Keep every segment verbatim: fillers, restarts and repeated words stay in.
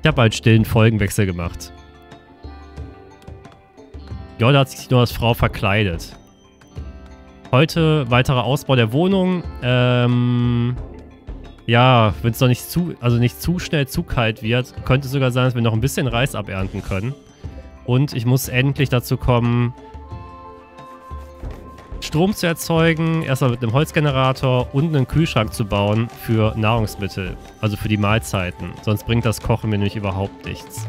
Ich habe halt stillen Folgenwechsel gemacht. Ja, da hat sich nur als Frau verkleidet. Heute weiterer Ausbau der Wohnung. Ähm, ja, wenn es noch nicht zu, also nicht zu schnell zu kalt wird, könnte es sogar sein, dass wir noch ein bisschen Reis abernten können. Und ich muss endlich dazu kommen, Strom zu erzeugen, erstmal mit einem Holzgenerator und einen Kühlschrank zu bauen für Nahrungsmittel, also für die Mahlzeiten. Sonst bringt das Kochen mir nämlich überhaupt nichts.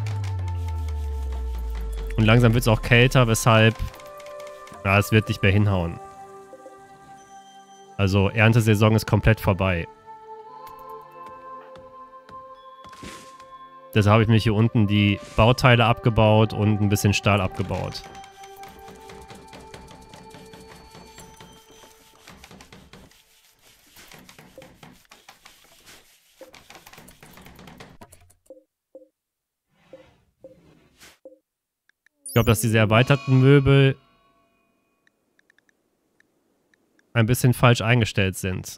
Und langsam wird es auch kälter, weshalb, ja, es wird nicht mehr hinhauen. Also Erntesaison ist komplett vorbei. Deshalb habe ich mich hier unten die Bauteile abgebaut und ein bisschen Stahl abgebaut. Ich glaube, dass diese erweiterten Möbel ein bisschen falsch eingestellt sind.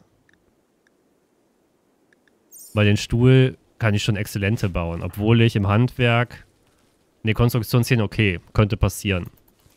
Bei den Stuhl kann ich schon exzellente bauen, obwohl ich im Handwerk... Ne, Konstruktionsszene, okay, könnte passieren.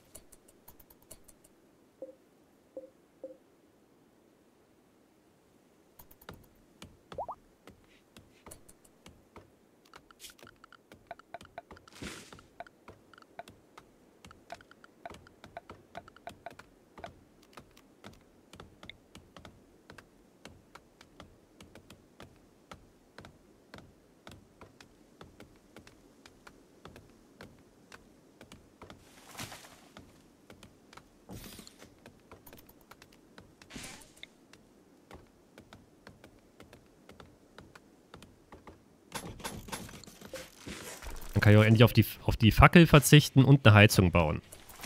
Dann kann ich auch endlich auf die, auf die Fackel verzichten und eine Heizung bauen.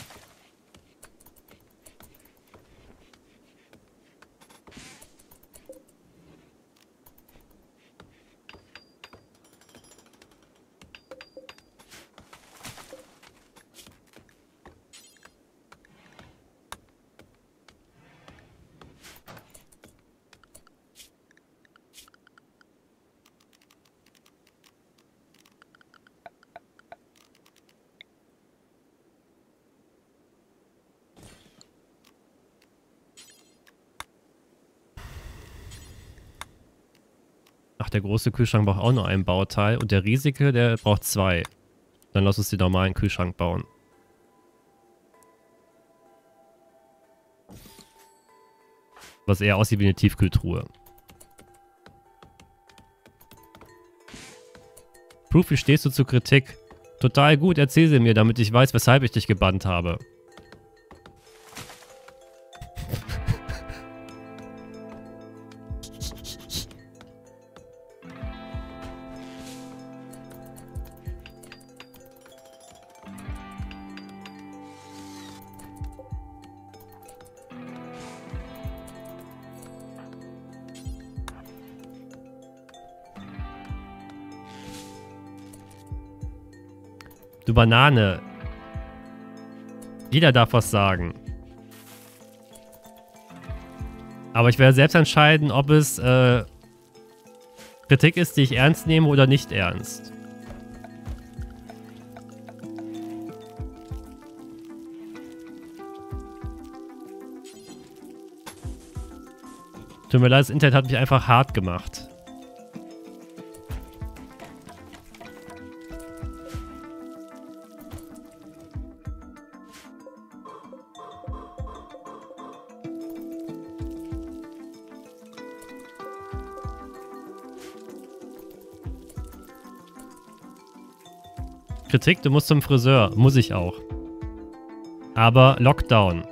Ach, der große Kühlschrank braucht auch nur ein Bauteil und der riesige, der braucht zwei. Dann lass uns den normalen Kühlschrank bauen. Was eher aussieht wie eine Tiefkühltruhe. Proof, wie stehst du zur Kritik? Total gut, erzähl sie mir, damit ich weiß, weshalb ich dich gebannt habe. Du Banane. Jeder darf was sagen. Aber ich werde selbst entscheiden, ob es äh, Kritik ist, die ich ernst nehme oder nicht ernst. Tut mir leid, das Internet hat mich einfach hart gemacht. Kritik, du musst zum Friseur. Muss ich auch. Aber Lockdown.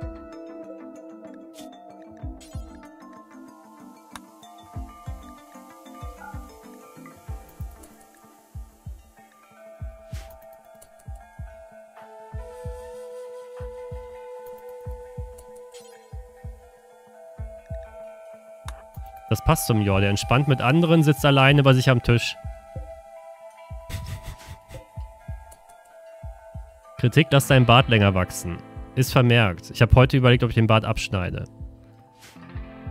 Das passt zum Jor. Der entspannt mit anderen, sitzt alleine bei sich am Tisch. Kritik, lass deinen Bart länger wachsen. Ist vermerkt. Ich habe heute überlegt, ob ich den Bart abschneide.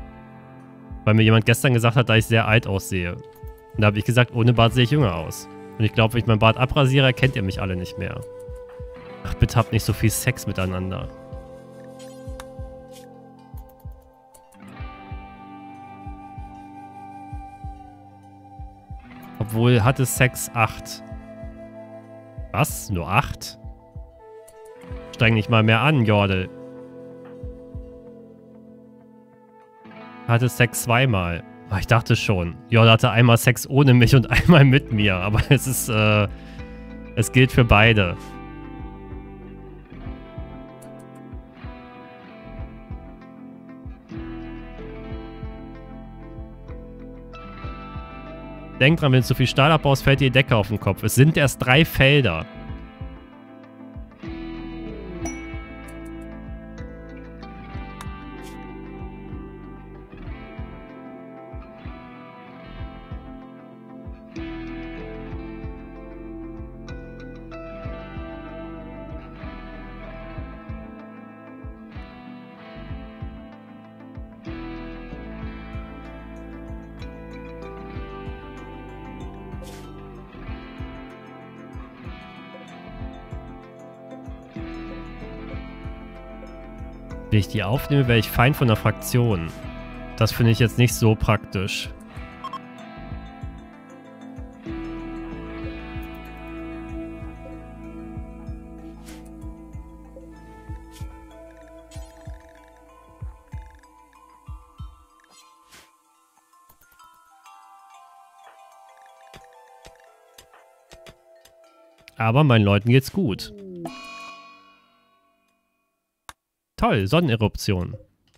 Weil mir jemand gestern gesagt hat, dass ich sehr alt aussehe. Und da habe ich gesagt, ohne Bart sehe ich jünger aus. Und ich glaube, wenn ich mein Bart abrasiere, erkennt ihr mich alle nicht mehr. Ach, bitte habt nicht so viel Sex miteinander. Obwohl, hatte Sex acht. Was? Nur acht? Streng nicht mal mehr an, Jordel. Hatte Sex zweimal. Oh, ich dachte schon. Jordel hatte einmal Sex ohne mich und einmal mit mir. Aber es ist, äh... es gilt für beide. Denk dran, wenn du zu viel Stahl abbaust, fällt dir die Decke auf den Kopf. Es sind erst drei Felder. Wenn ich die aufnehme, wäre ich Feind von der Fraktion. Das finde ich jetzt nicht so praktisch. Aber meinen Leuten geht's gut. Toll, Sonneneruption.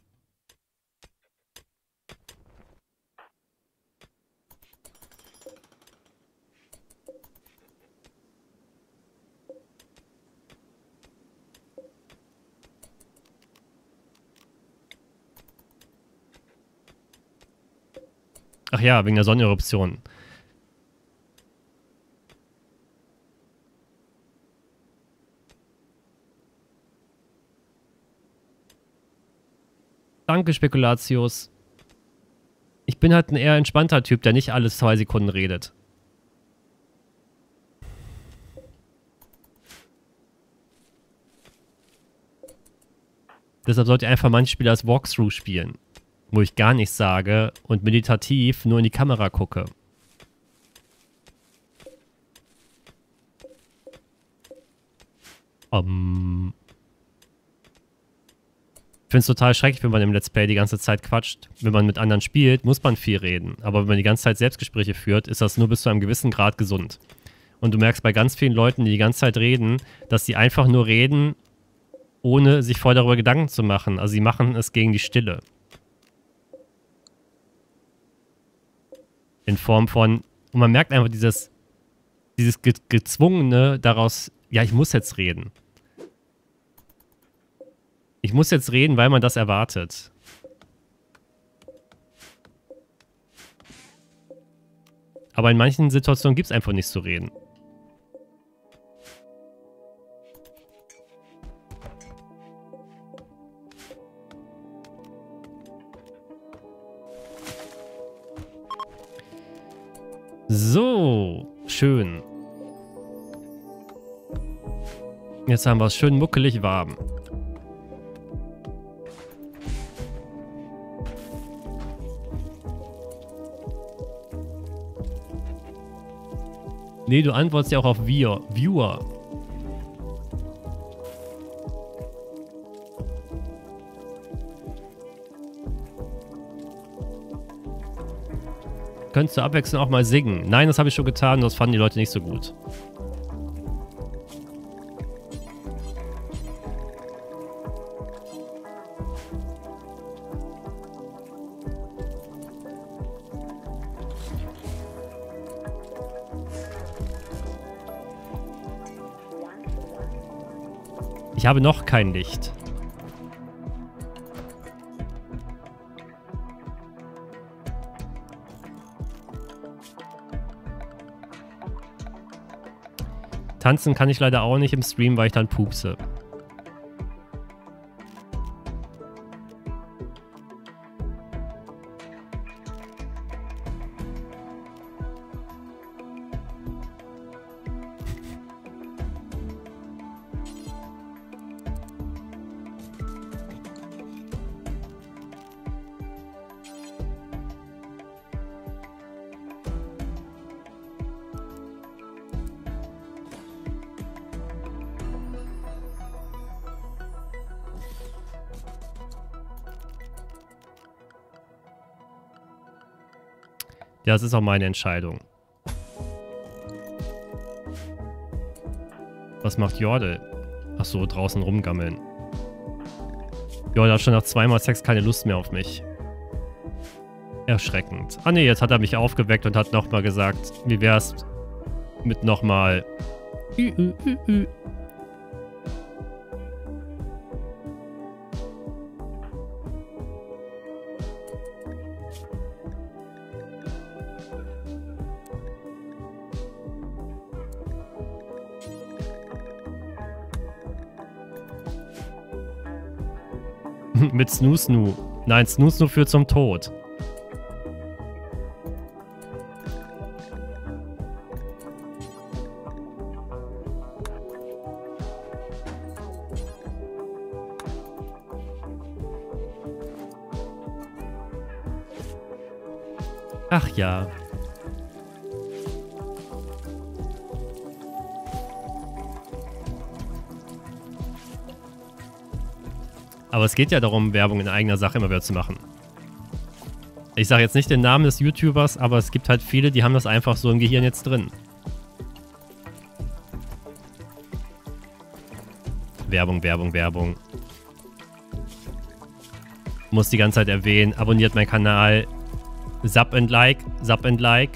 Ach ja, wegen der Sonneneruption. Danke, Spekulatius. Ich bin halt ein eher entspannter Typ, der nicht alle zwei Sekunden redet. Deshalb sollt ihr einfach manche Spiele als Walkthrough spielen, wo ich gar nichts sage und meditativ nur in die Kamera gucke. Um. Ich finde es total schrecklich, wenn man im Let's Play die ganze Zeit quatscht. Wenn man mit anderen spielt, muss man viel reden. Aber wenn man die ganze Zeit Selbstgespräche führt, ist das nur bis zu einem gewissen Grad gesund. Und du merkst bei ganz vielen Leuten, die die ganze Zeit reden, dass sie einfach nur reden, ohne sich vorher darüber Gedanken zu machen. Also sie machen es gegen die Stille. In Form von... Und man merkt einfach dieses, dieses Ge Gezwungene daraus, ja, ich muss jetzt reden. Ich muss jetzt reden, weil man das erwartet. Aber in manchen Situationen gibt es einfach nichts zu reden. So, schön. Jetzt haben wir es schön muckelig warm. Nee, du antwortest ja auch auf Viewer. Viewer. Könntest du abwechselnd auch mal singen? Nein, das habe ich schon getan, das fanden die Leute nicht so gut. Ich habe noch kein Licht. Tanzen kann ich leider auch nicht im Stream, weil ich dann pupse. Ja, das ist auch meine Entscheidung. Was macht Jordel? Ach so, draußen rumgammeln. Jordel hat schon nach zweimal Sex keine Lust mehr auf mich. Erschreckend. Ah ne, jetzt hat er mich aufgeweckt und hat nochmal gesagt, wie wär's mit nochmal... Ü, ü, ü, ü. Mit Snoo Snoo. Nein, Snoo Snoo führt zum Tod. Ach ja. Aber es geht ja darum, Werbung in eigener Sache immer wieder zu machen. Ich sage jetzt nicht den Namen des YouTubers, aber es gibt halt viele, die haben das einfach so im Gehirn jetzt drin. Werbung, Werbung, Werbung. Muss die ganze Zeit erwähnen, abonniert meinen Kanal. Sub and like, sub and like.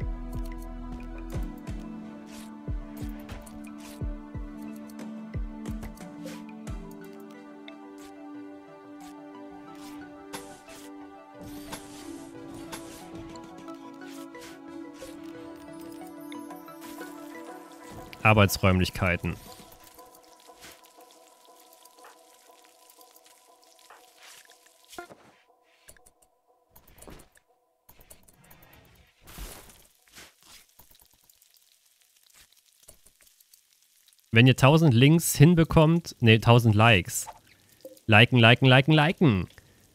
Arbeitsräumlichkeiten. Wenn ihr tausend Links hinbekommt, ne, tausend Likes. Liken, liken, liken, liken.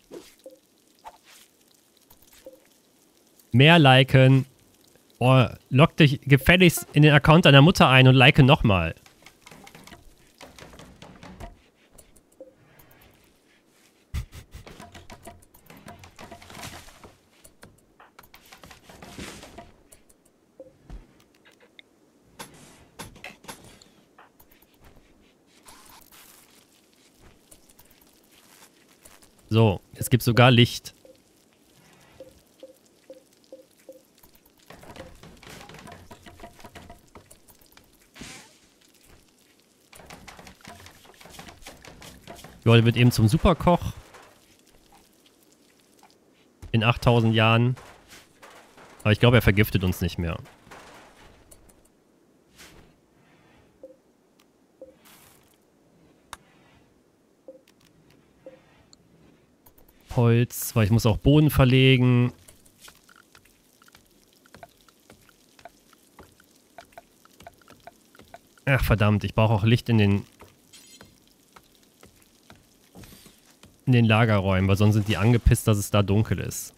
Mehr liken. Oh, log dich gefälligst in den Account deiner Mutter ein und like nochmal. So, es gibt sogar Licht. Joel wird eben zum Superkoch. In achttausend Jahren. Aber ich glaube, er vergiftet uns nicht mehr. Holz, weil ich muss auch Boden verlegen. Ach verdammt, ich brauche auch Licht in den in den Lagerräumen, weil sonst sind die angepisst, dass es da dunkel ist.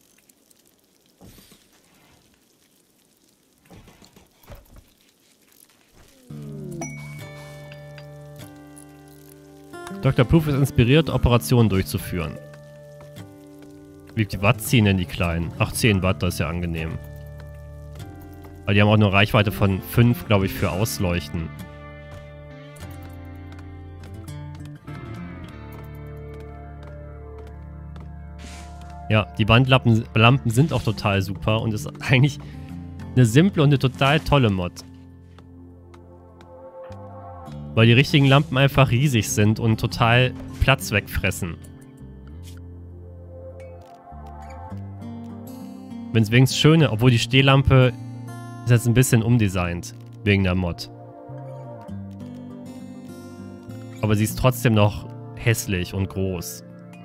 Doktor Proof ist inspiriert, Operationen durchzuführen. Wie viel Watt ziehen denn die Kleinen? Ach, zehn Watt, das ist ja angenehm. Weil die haben auch eine Reichweite von fünf, glaube ich, für Ausleuchten. Ja, die Wandlampen Lampen sind auch total super und ist eigentlich eine simple und eine total tolle Mod. Weil die richtigen Lampen einfach riesig sind und total Platz wegfressen. Wenn es wenigstens schöne, obwohl die Stehlampe ist jetzt ein bisschen umdesignt wegen der Mod. Aber sie ist trotzdem noch hässlich und groß.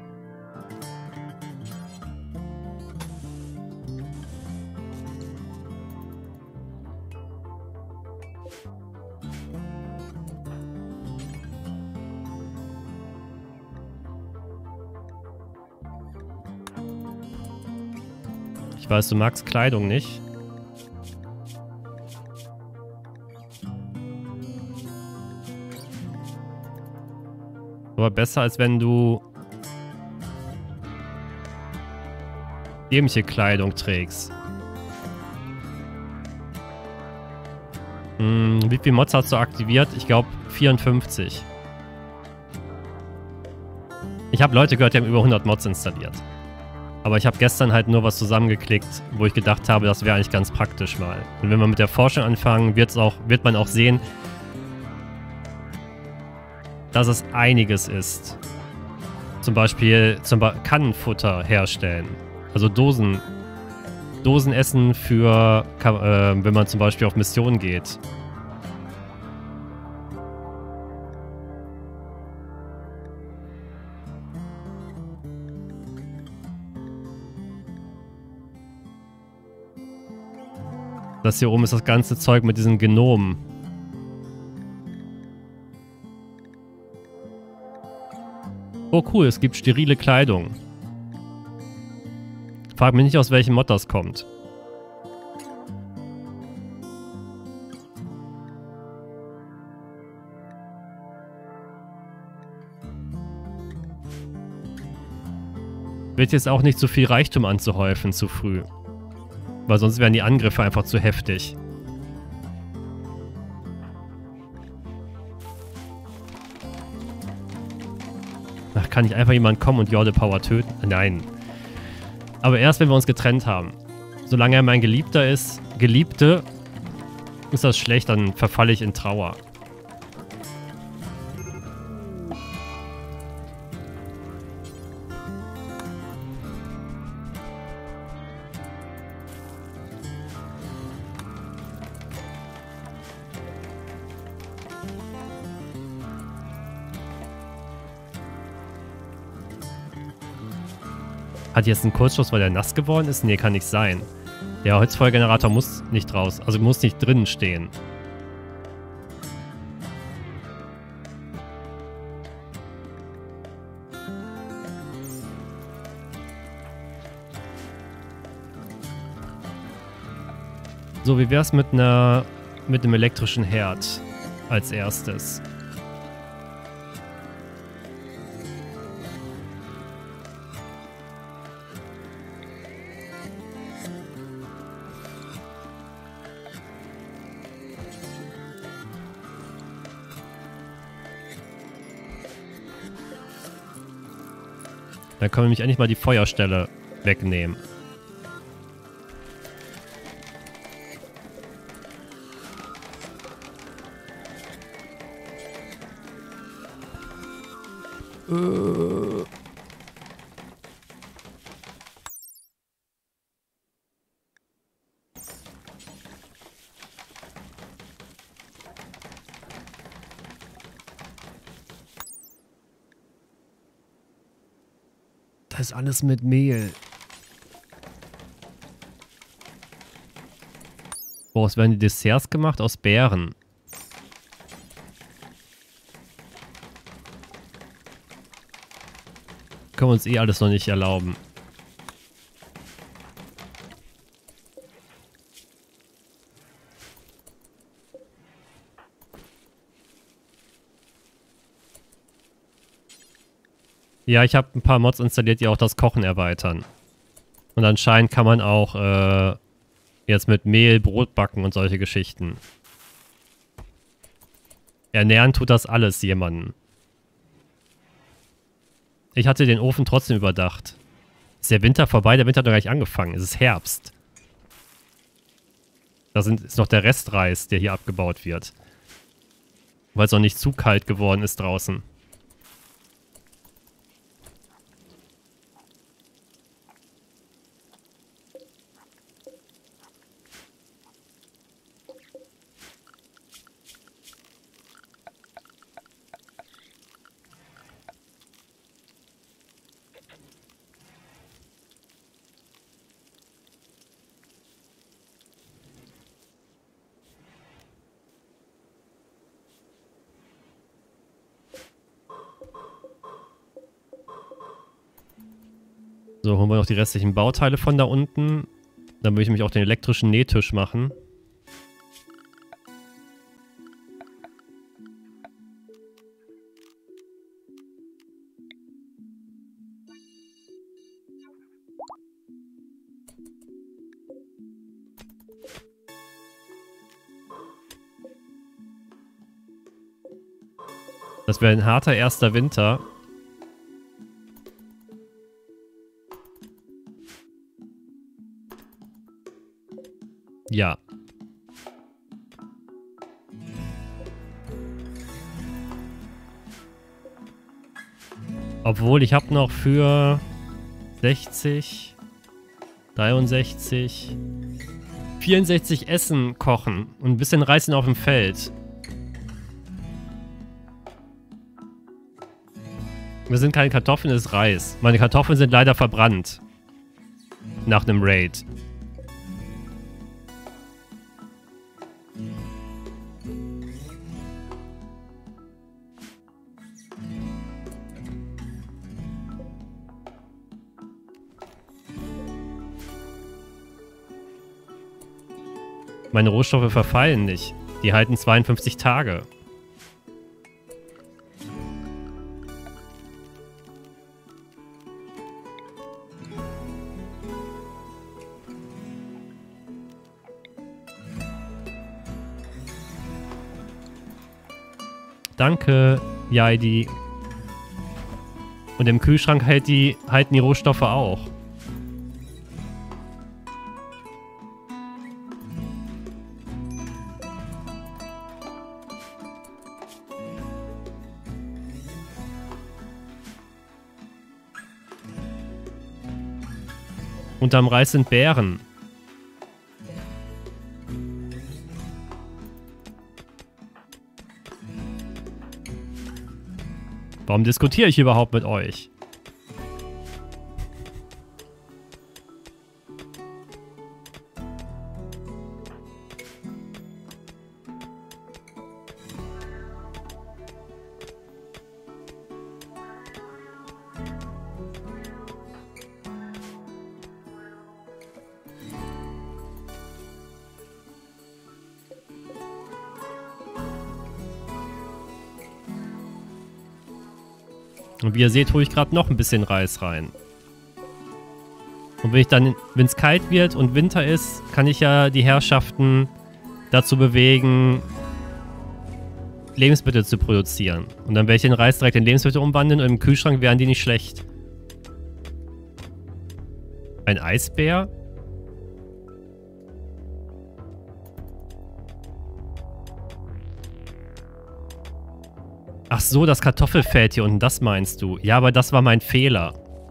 Ich weiß, du magst Kleidung nicht. Aber besser, als wenn du dämliche Kleidung trägst. Hm, wie viele Mods hast du aktiviert? Ich glaube vierundfünfzig. Ich habe Leute gehört, die haben über hundert Mods installiert. Aber ich habe gestern halt nur was zusammengeklickt, wo ich gedacht habe, das wäre eigentlich ganz praktisch mal. Und wenn wir mit der Forschung anfangen, wird's auch, wird man auch sehen, dass es einiges ist. Zum Beispiel zum Be Kannenfutter herstellen. Also Dosen. Dosenessen für, äh, wenn man zum Beispiel auf Mission geht. Das hier oben ist das ganze Zeug mit diesen Genomen. Oh cool, es gibt sterile Kleidung. Frag mich nicht, aus welchem Mod das kommt. Wird jetzt auch nicht so viel Reichtum anzuhäufen zu früh. Weil sonst wären die Angriffe einfach zu heftig. Ach, kann nicht einfach jemand kommen und Jorde Power töten? Nein. Aber erst, wenn wir uns getrennt haben. Solange er mein Geliebter ist, Geliebte, ist das schlecht, dann verfalle ich in Trauer. Hat jetzt einen Kurzschluss, weil er nass geworden ist? Nee, kann nicht sein. Der Holzfeuergenerator muss nicht raus. Also muss nicht drinnen stehen. So, wie wär's mit einer mit einem elektrischen Herd als erstes? Dann können wir nämlich endlich mal die Feuerstelle wegnehmen. Äh. Das ist alles mit Mehl. Woraus werden die Desserts gemacht? Aus Beeren. Können wir uns eh alles noch nicht erlauben. Ja, ich habe ein paar Mods installiert, die auch das Kochen erweitern. Und anscheinend kann man auch äh, jetzt mit Mehl Brot backen und solche Geschichten. Ernähren tut das alles jemanden. Ich hatte den Ofen trotzdem überdacht. Ist der Winter vorbei? Der Winter hat noch gar nicht angefangen. Es ist Herbst. Da sind, ist noch der Restreis, der hier abgebaut wird. Weil es noch nicht zu kalt geworden ist draußen. So, holen wir noch die restlichen Bauteile von da unten. Dann würde ich nämlich auch den elektrischen Nähtisch machen. Das wäre ein harter erster Winter. Ja. Obwohl, ich habe noch für sechzig, dreiundsechzig, vierundsechzig Essen kochen und ein bisschen Reis auf dem Feld. Wir sind keine Kartoffeln, es ist Reis. Meine Kartoffeln sind leider verbrannt. Nach einem Raid. Meine Rohstoffe verfallen nicht. Die halten zweiundfünfzig Tage. Danke, Jaidi. Und im Kühlschrank hält die, halten die Rohstoffe auch. Unterm Reis sind Beeren. Warum diskutiere ich überhaupt mit euch? Und wie ihr seht, hole ich gerade noch ein bisschen Reis rein. Und wenn ich dann, wenn es kalt wird und Winter ist, kann ich ja die Herrschaften dazu bewegen, Lebensmittel zu produzieren. Und dann werde ich den Reis direkt in Lebensmittel umwandeln und im Kühlschrank wären die nicht schlecht. Ein Eisbär? Ach so, das Kartoffelfeld hier unten, das meinst du. Ja, aber das war mein Fehler.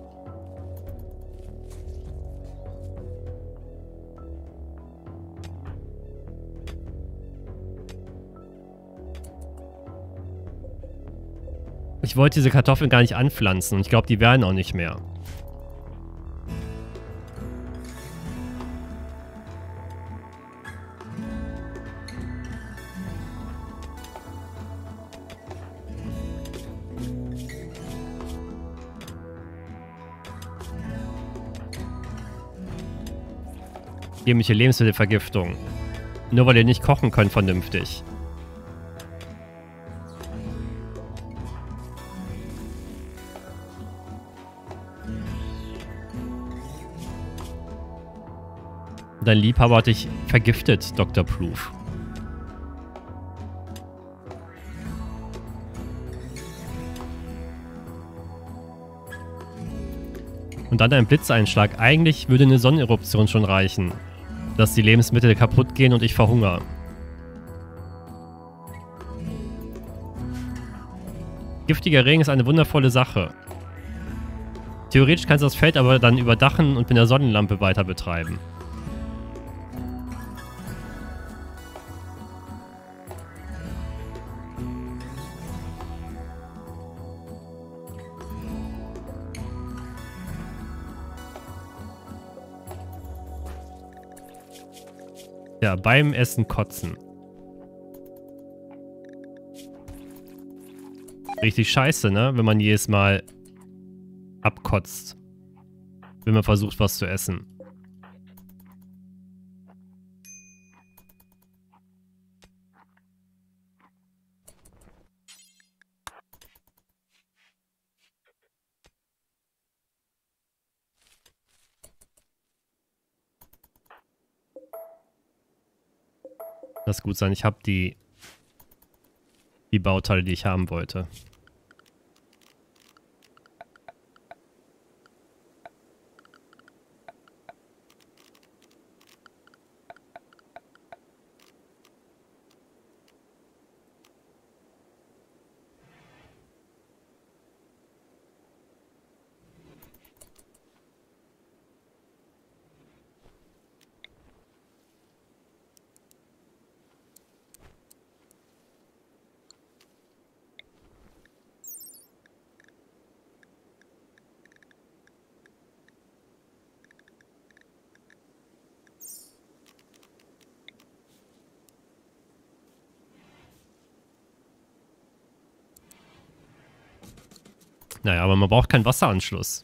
Ich wollte diese Kartoffeln gar nicht anpflanzen und ich glaube, die werden auch nicht mehr. Chemische Lebensmittelvergiftung. Nur weil ihr nicht kochen könnt vernünftig. Dein Liebhaber hat dich vergiftet, Doktor Proof. Und dann ein Blitzeinschlag. Eigentlich würde eine Sonneneruption schon reichen, dass die Lebensmittel kaputt gehen und ich verhungere. Giftiger Regen ist eine wundervolle Sache. Theoretisch kannst du das Feld aber dann überdachen und mit der Sonnenlampe weiter betreiben. Ja, beim Essen kotzen. Richtig scheiße, ne? Wenn man jedes Mal abkotzt. Wenn man versucht, was zu essen. Lass gut sein, ich habe die, die Bauteile, die ich haben wollte. Naja, aber man braucht keinen Wasseranschluss.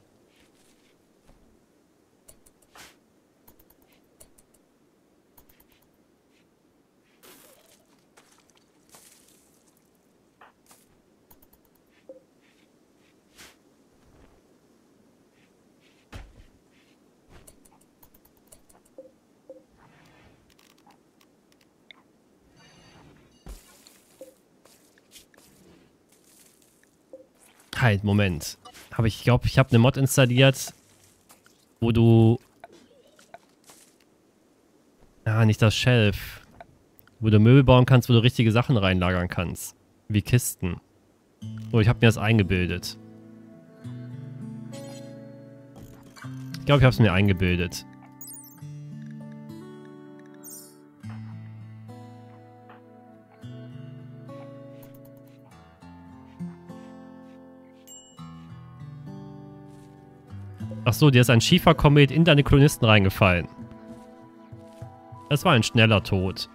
Halt, Moment. Hab ich, ich glaube, ich habe eine Mod installiert, wo du... Ah, nicht das Shelf. Wo du Möbel bauen kannst, wo du richtige Sachen reinlagern kannst. Wie Kisten. Oh, ich habe mir das eingebildet. Ich glaube, ich habe es mir eingebildet. Ach so, dir ist ein Schieferkomet in deine Kolonisten reingefallen. Das war ein schneller Tod.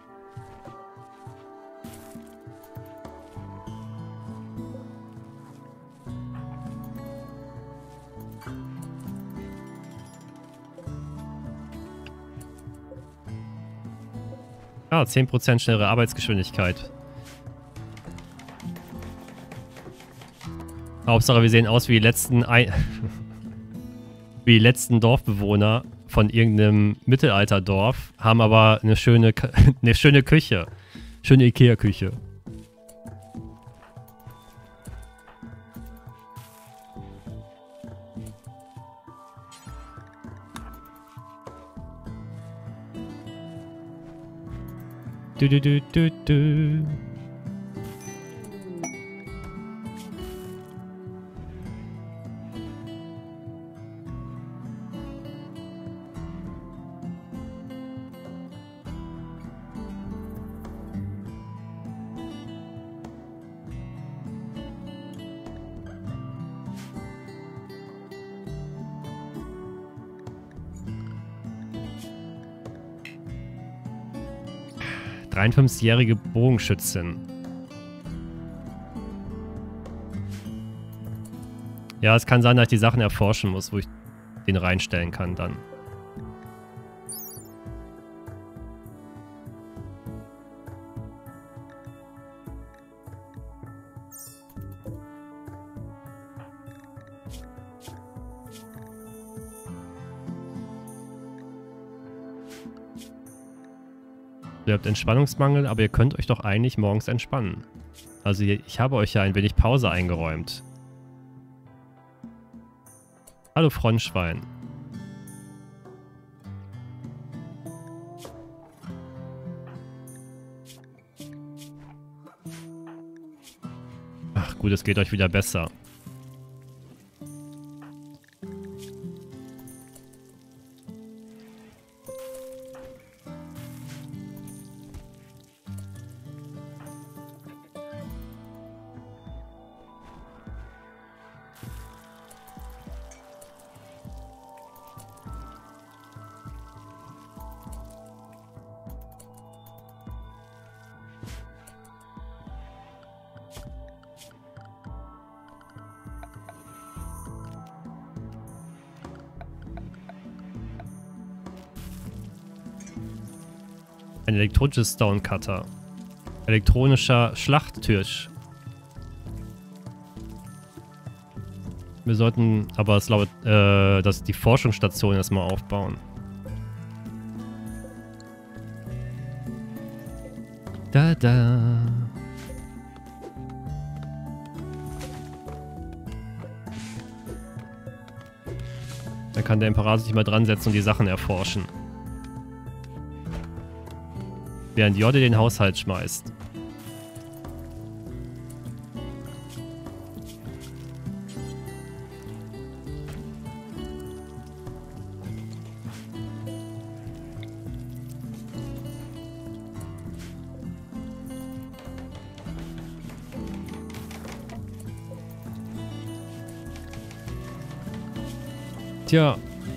Ah, zehn Prozent schnellere Arbeitsgeschwindigkeit. Hauptsache, wir sehen aus wie die letzten... Ein wie die letzten Dorfbewohner von irgendeinem Mittelalterdorf, haben aber eine schöne, eine schöne Küche. Schöne Ikea-Küche. Du, du, du, du, du. dreiundfünfzigjährige Bogenschützin. Ja, es kann sein, dass ich die Sachen erforschen muss, wo ich den reinstellen kann dann. Ihr habt Entspannungsmangel, aber ihr könnt euch doch eigentlich morgens entspannen. Also ich habe euch ja ein wenig Pause eingeräumt. Hallo Frontschwein. Ach gut, es geht euch wieder besser. Ein elektronisches Stonecutter. Elektronischer Schlachttisch. Wir sollten aber es laut, äh, dass die Forschungsstation erstmal aufbauen. Da da. kann der Imperator sich mal dran setzen und die Sachen erforschen. Während Jodde den Haushalt schmeißt. Tja.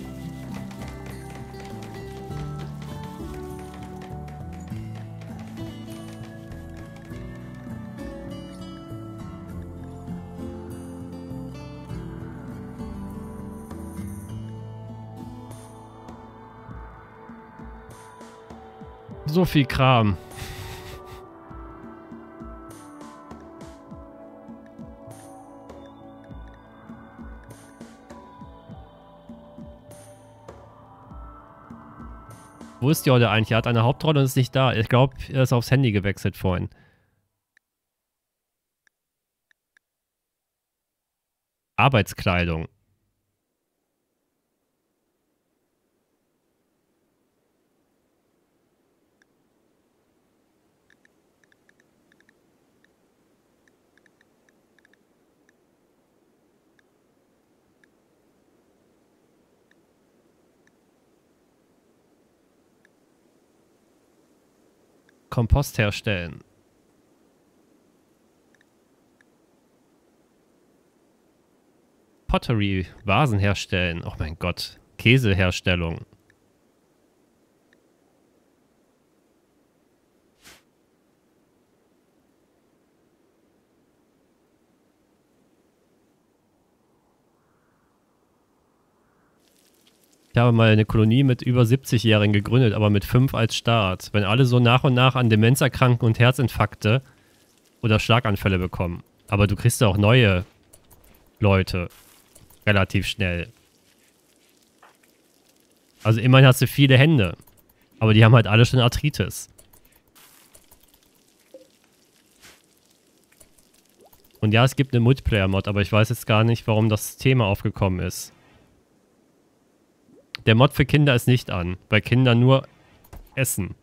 So viel Kram. Wo ist Jodde eigentlich? Er hat eine Hauptrolle und ist nicht da. Ich glaube, er ist aufs Handy gewechselt vorhin. Arbeitskleidung. Kompost herstellen. Pottery, Vasen herstellen. Oh mein Gott. Käseherstellung. Ich habe mal eine Kolonie mit über siebzigjährigen gegründet, aber mit fünf als Start. Wenn alle so nach und nach an Demenz erkranken und Herzinfarkte oder Schlaganfälle bekommen. Aber du kriegst ja auch neue Leute relativ schnell. Also immerhin hast du viele Hände. Aber die haben halt alle schon Arthritis. Und ja, es gibt eine Multiplayer-Mod, aber ich weiß jetzt gar nicht, warum das Thema aufgekommen ist. Der Mod für Kinder ist nicht an, weil Kinder nur essen.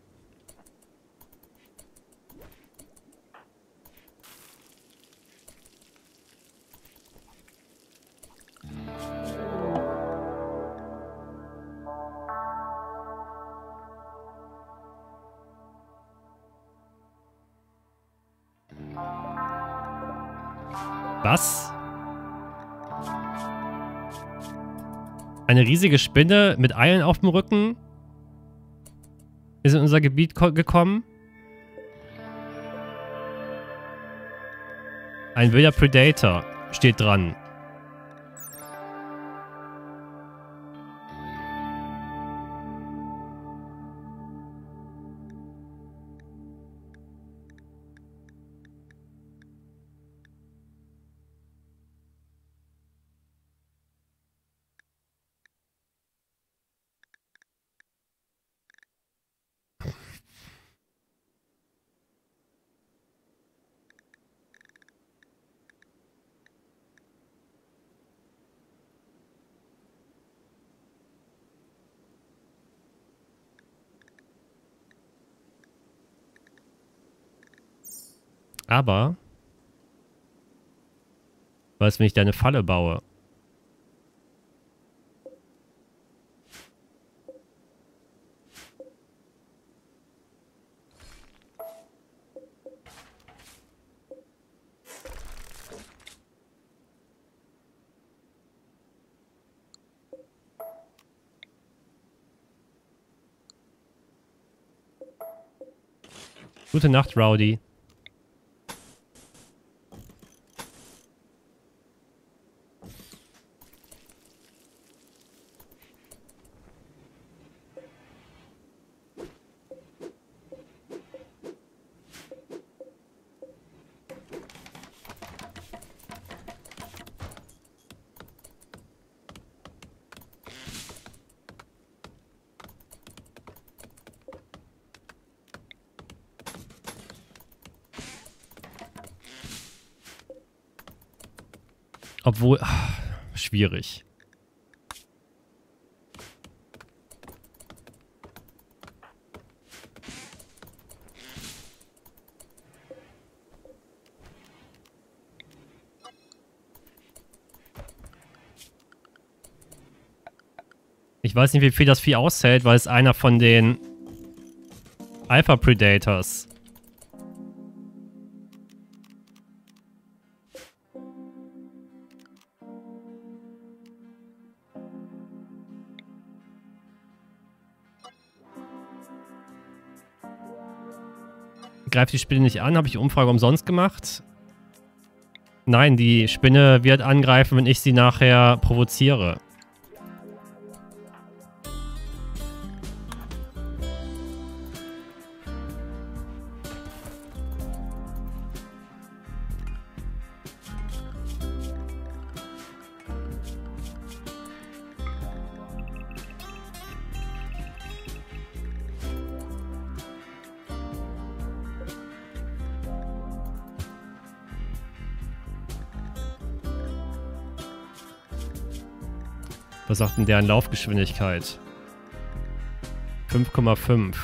Was? Eine riesige Spinne mit Eilen auf dem Rücken ist in unser Gebiet gekommen. Ein wilder Predator steht dran. Aber, was, wenn ich da eine Falle baue? Gute Nacht, Rowdy. Obwohl, ach, schwierig. Ich weiß nicht, wie viel das Vieh aushält, weil es einer von den Alpha Predators. Greift die Spinne nicht an? Habe ich die Umfrage umsonst gemacht? Nein, die Spinne wird angreifen, wenn ich sie nachher provoziere. Was sagt denn der an Laufgeschwindigkeit? fünf Komma fünf.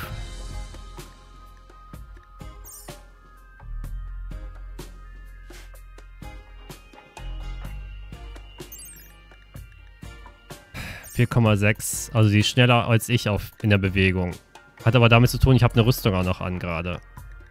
vier Komma sechs. Also sie ist schneller als ich auf, in der Bewegung. Hat aber damit zu tun, ich habe eine Rüstung auch noch an gerade.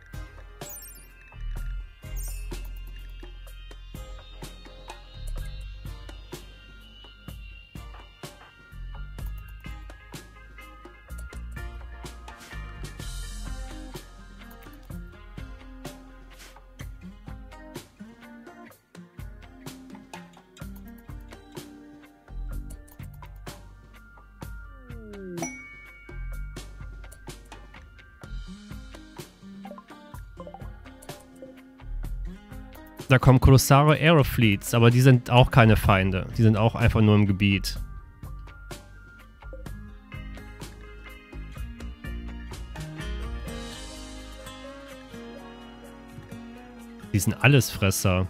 Da kommen Colossare Aerofleets, aber die sind auch keine Feinde. Die sind auch einfach nur im Gebiet. Die sind Allesfresser.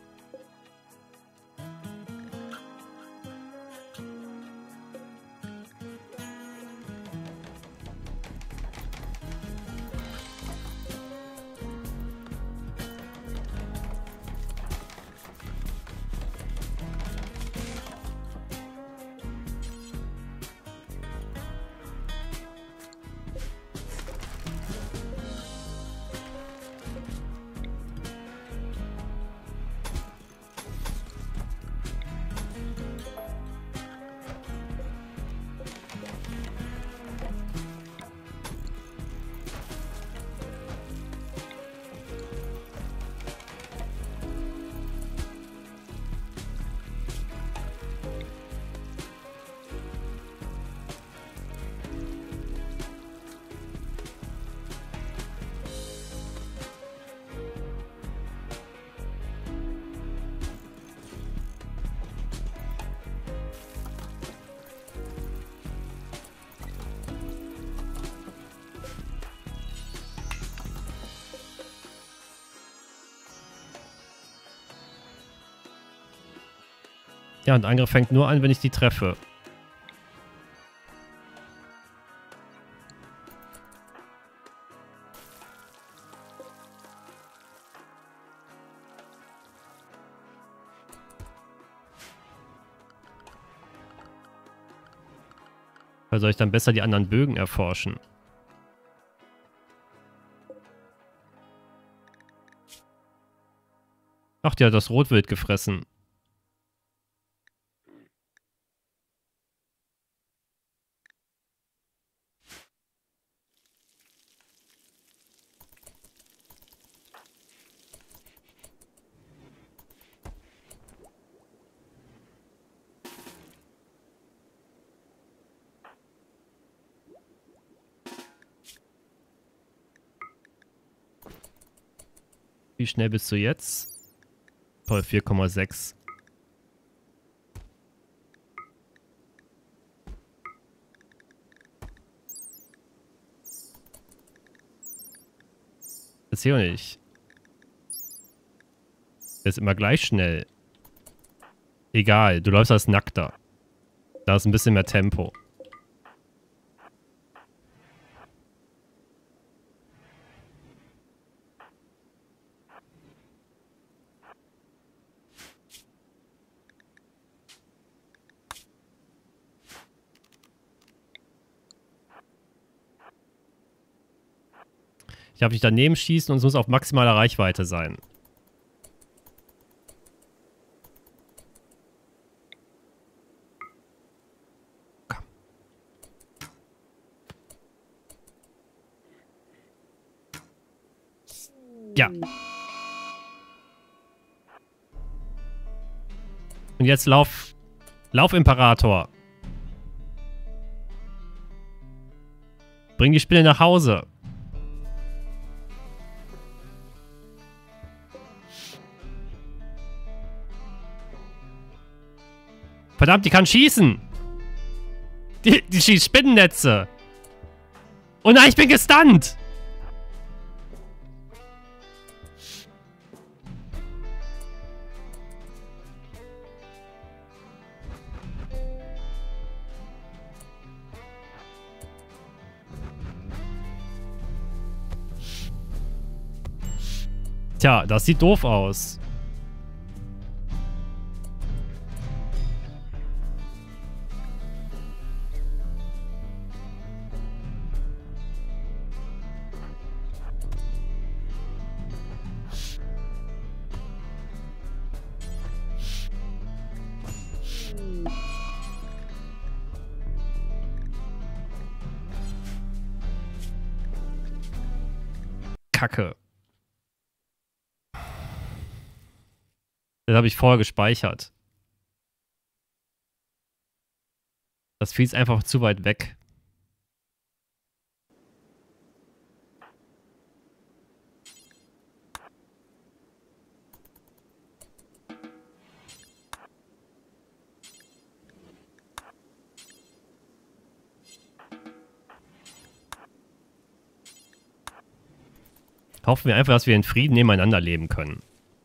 Ja, und Angriff fängt nur an, wenn ich die treffe. Oder soll ich dann besser die anderen Bögen erforschen? Ach, die hat das Rotwild gefressen. Wie schnell bist du jetzt? Toll, vier Komma sechs. Das hier nicht. Der ist immer gleich schnell. Egal, du läufst als Nackter. Da ist ein bisschen mehr Tempo. Ich darf nicht daneben schießen und es muss auf maximaler Reichweite sein. Komm. Ja. Und jetzt lauf. Lauf, Imperator. Bring die Spinne nach Hause. Verdammt, die kann schießen. Die, die schießt Spinnennetze. Oh nein, ich bin gestunt. Tja, das sieht doof aus. Kacke. Das habe ich vorher gespeichert. Das Vieh ist einfach zu weit weg. Hoffen wir einfach, dass wir in Frieden nebeneinander leben können.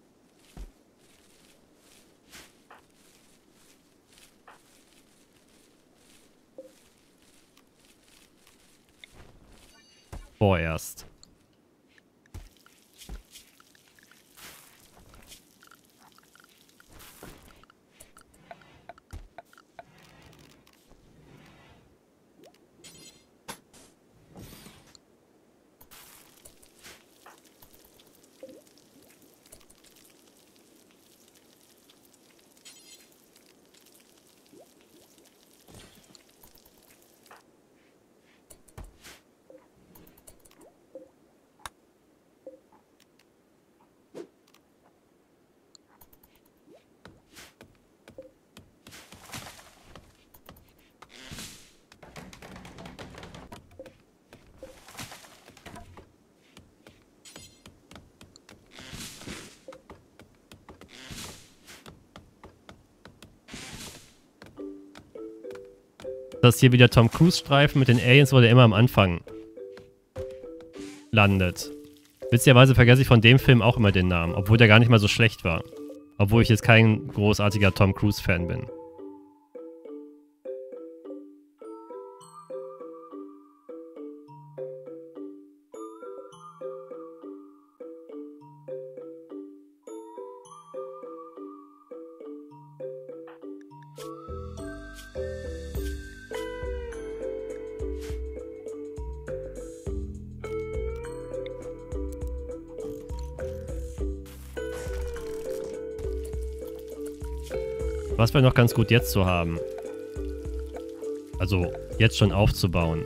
Vorerst. Das ist hier wieder Tom Cruise Streifen mit den Aliens, wo der immer am Anfang landet. Witzigerweise vergesse ich von dem Film auch immer den Namen, obwohl der gar nicht mal so schlecht war. Obwohl ich jetzt kein großartiger Tom Cruise Fan bin. Was wäre noch ganz gut jetzt zu haben? Also, jetzt schon aufzubauen.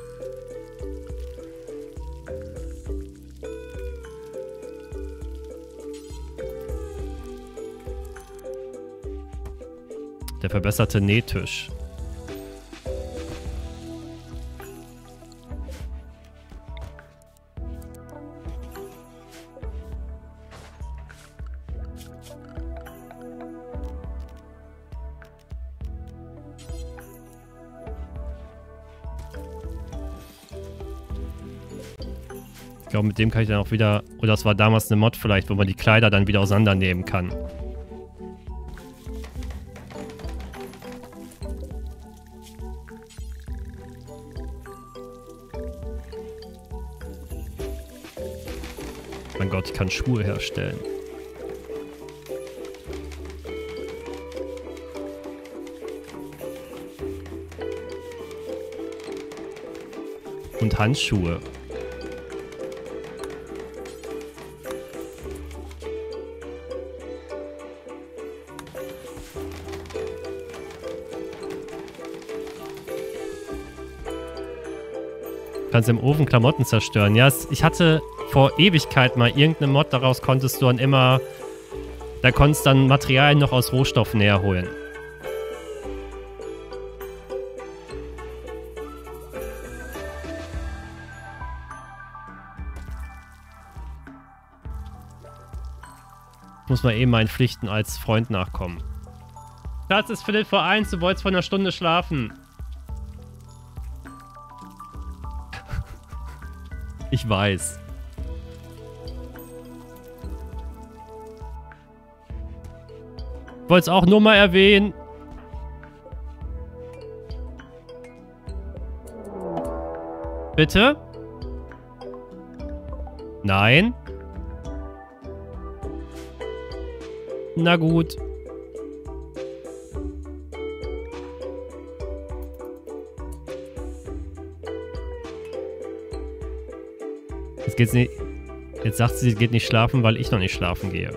Der verbesserte Nähtisch. Ich glaube, mit dem kann ich dann auch wieder... Oder das war damals eine Mod vielleicht, wo man die Kleider dann wieder auseinandernehmen kann. Mein Gott, ich kann Schuhe herstellen. Und Handschuhe. kannst im Ofen Klamotten zerstören. Ja, ich hatte vor Ewigkeit mal irgendeine Mod, daraus konntest du dann immer... Da konntest du dann Materialien noch aus Rohstoffen herholen. Muss man eben meinen Pflichten als Freund nachkommen. Schatz, ist Philipp vor eins, du wolltest vor einer Stunde schlafen. Ich weiß. Ich wollte es auch nur mal erwähnen. Bitte? Nein? Na gut. Jetzt geht's nicht. Jetzt sagt sie, sie geht nicht schlafen, weil ich noch nicht schlafen gehe.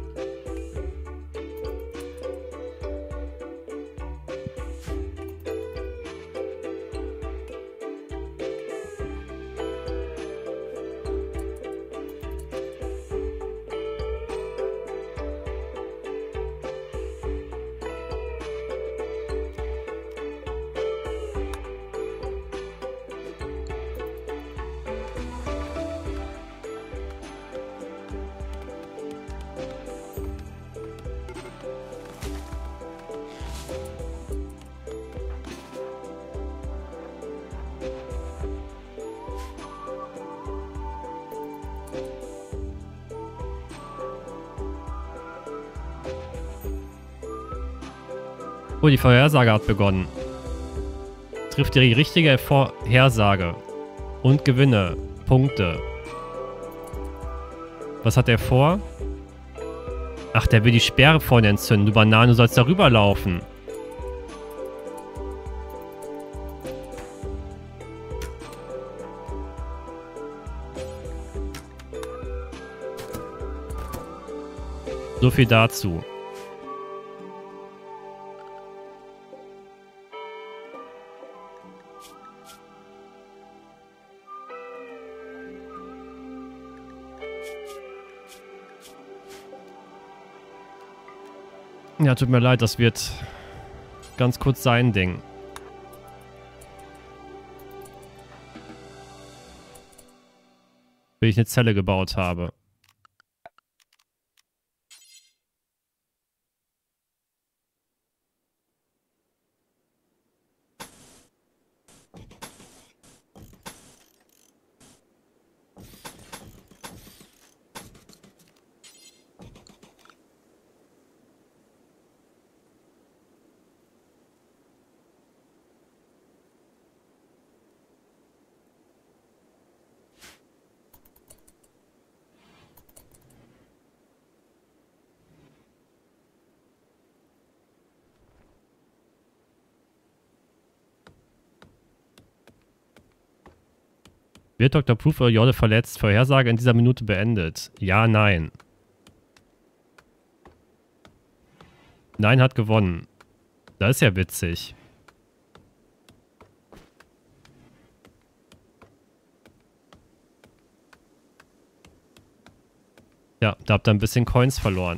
Oh, die Vorhersage hat begonnen. Trifft die richtige Vorhersage. Und gewinne. Punkte. Was hat er vor? Ach, der will die Sperre vorne entzünden. Du Banane, du sollst darüber laufen. So viel dazu. Ja, tut mir leid, das wird ganz kurz sein Ding. Weil ich eine Zelle gebaut habe. Wird Doktor Proof oder Jorde verletzt? Vorhersage in dieser Minute beendet. Ja, nein. Nein hat gewonnen. Das ist ja witzig. Ja, da habt ihr ein bisschen Coins verloren.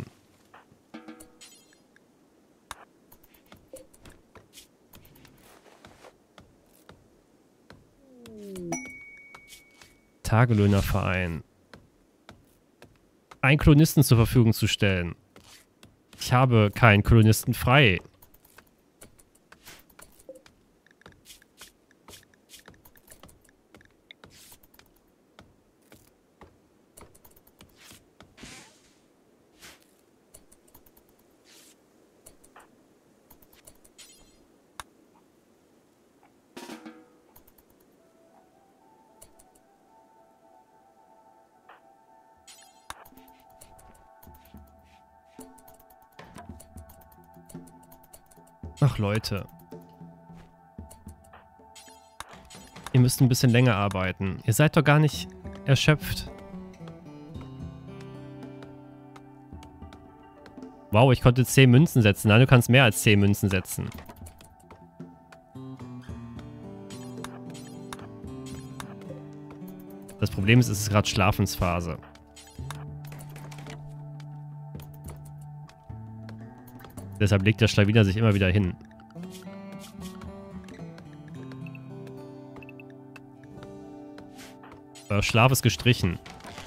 Tagelöhnerverein. Einen Kolonisten zur Verfügung zu stellen. Ich habe keinen Kolonisten frei. Ach Leute. Ihr müsst ein bisschen länger arbeiten. Ihr seid doch gar nicht erschöpft. Wow, ich konnte zehn Münzen setzen. Nein, du kannst mehr als zehn Münzen setzen. Problem ist, es ist gerade Schlafensphase. Deshalb legt der Schlawiner sich immer wieder hin. Euer Schlaf ist gestrichen.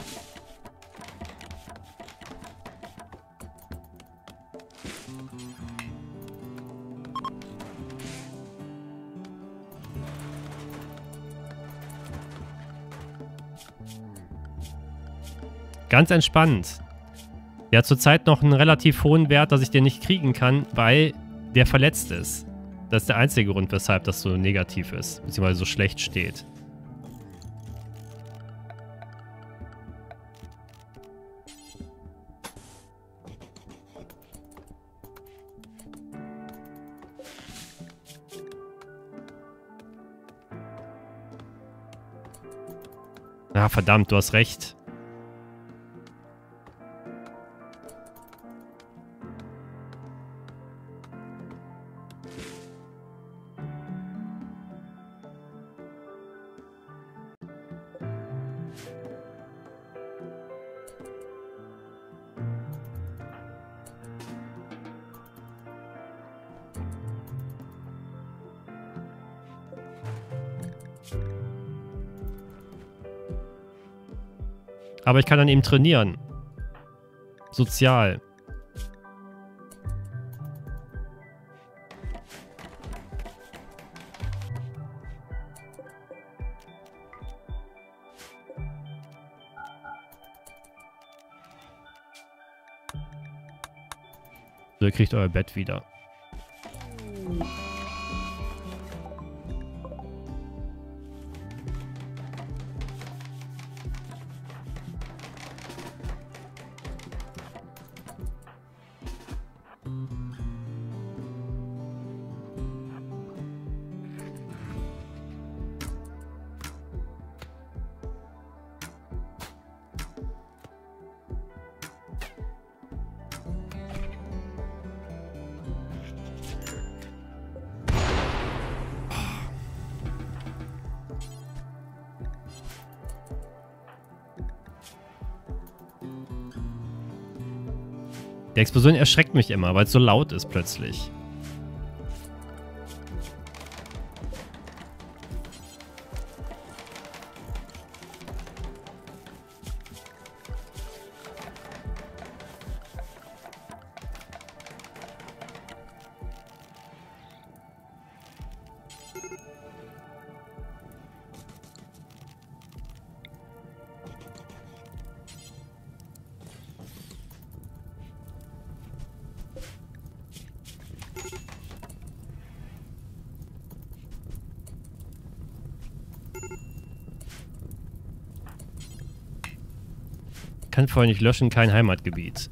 Ganz entspannt. Der hat zurzeit noch einen relativ hohen Wert, dass ich den nicht kriegen kann, weil der verletzt ist. Das ist der einzige Grund, weshalb das so negativ ist, beziehungsweise so schlecht steht. Ah, verdammt, du hast recht. Aber ich kann an ihm trainieren. Sozial. So, ihr kriegt euer Bett wieder. Die Explosion erschreckt mich immer, weil es so laut ist plötzlich. Kann vorher nicht löschen, kein Heimatgebiet.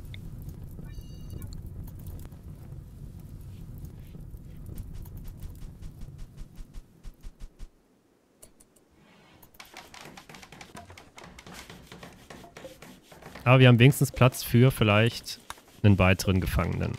Aber wir haben wenigstens Platz für vielleicht einen weiteren Gefangenen.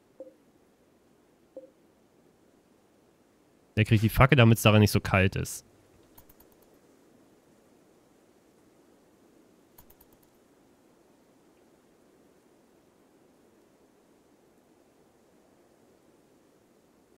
Der kriegt die Fackel, damit es daran nicht so kalt ist.